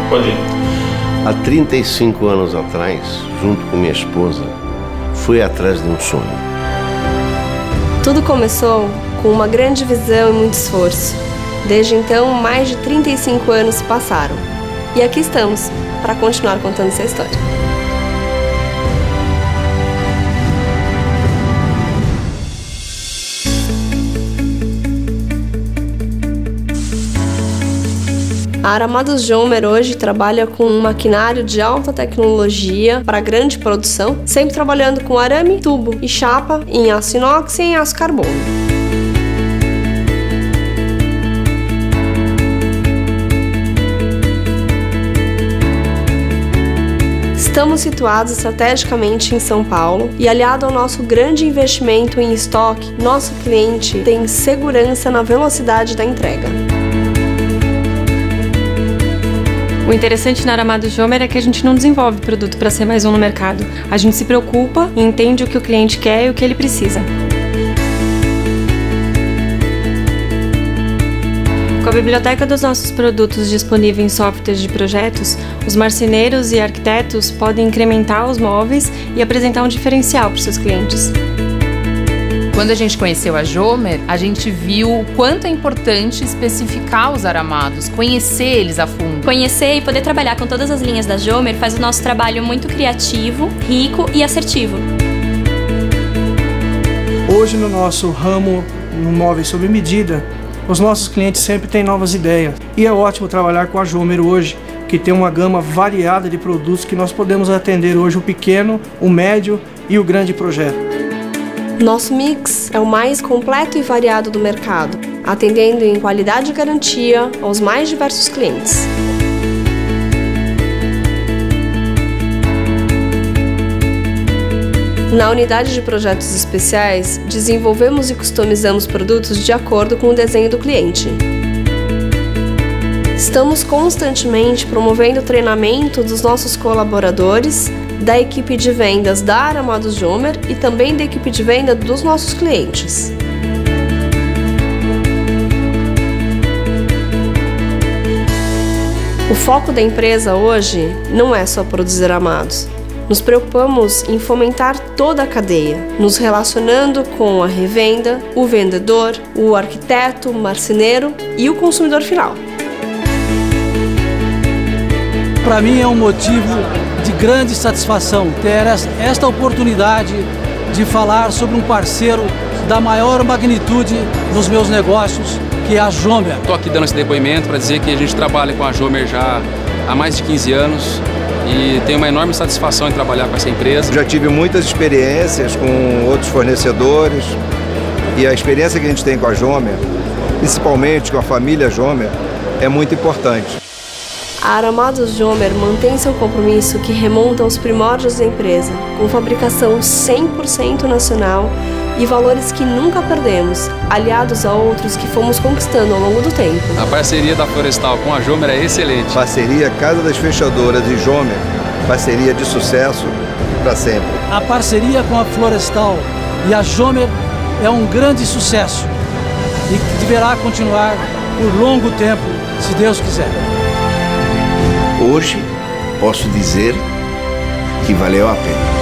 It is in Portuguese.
Pode ir. Há 35 anos atrás, junto com minha esposa, fui atrás de um sonho. Tudo começou com uma grande visão e muito esforço. Desde então, mais de 35 anos se passaram. E aqui estamos, para continuar contando essa história. A Aramados Jomer hoje trabalha com um maquinário de alta tecnologia para grande produção, sempre trabalhando com arame, tubo e chapa em aço inox e em aço carbono. Estamos situados estrategicamente em São Paulo e, aliado ao nosso grande investimento em estoque, nosso cliente tem segurança na velocidade da entrega. O interessante na Aramados Jomer é que a gente não desenvolve produto para ser mais um no mercado. A gente se preocupa e entende o que o cliente quer e o que ele precisa. Com a biblioteca dos nossos produtos disponível em softwares de projetos, os marceneiros e arquitetos podem incrementar os móveis e apresentar um diferencial para os seus clientes. Quando a gente conheceu a Jomer, a gente viu o quanto é importante especificar os aramados, conhecer eles a fundo. Conhecer e poder trabalhar com todas as linhas da Jomer faz o nosso trabalho muito criativo, rico e assertivo. Hoje no nosso ramo, no móveis sob medida, os nossos clientes sempre têm novas ideias. E é ótimo trabalhar com a Jomer hoje, que tem uma gama variada de produtos que nós podemos atender hoje o pequeno, o médio e o grande projeto. Nosso mix é o mais completo e variado do mercado, atendendo em qualidade e garantia aos mais diversos clientes. Na unidade de projetos especiais, desenvolvemos e customizamos produtos de acordo com o desenho do cliente. Estamos constantemente promovendo o treinamento dos nossos colaboradores, da equipe de vendas da Aramados Jomer e também da equipe de venda dos nossos clientes. O foco da empresa hoje não é só produzir aramados. Nos preocupamos em fomentar toda a cadeia, nos relacionando com a revenda, o vendedor, o arquiteto, o marceneiro e o consumidor final. Para mim é um motivo de grande satisfação ter esta oportunidade de falar sobre um parceiro da maior magnitude nos meus negócios, que é a Jomer. Estou aqui dando esse depoimento para dizer que a gente trabalha com a Jomer já há mais de 15 anos e tenho uma enorme satisfação em trabalhar com essa empresa. Já tive muitas experiências com outros fornecedores e a experiência que a gente tem com a Jomer, principalmente com a família Jomer, é muito importante. A Aramados Jomer mantém seu compromisso que remonta aos primórdios da empresa, com fabricação 100% nacional e valores que nunca perdemos, aliados a outros que fomos conquistando ao longo do tempo. A parceria da Florestal com a Jomer é excelente. Parceria Casa das Fechadoras e Jomer, parceria de sucesso para sempre. A parceria com a Florestal e a Jomer é um grande sucesso e que deverá continuar por longo tempo, se Deus quiser. Hoje, posso dizer que valeu a pena.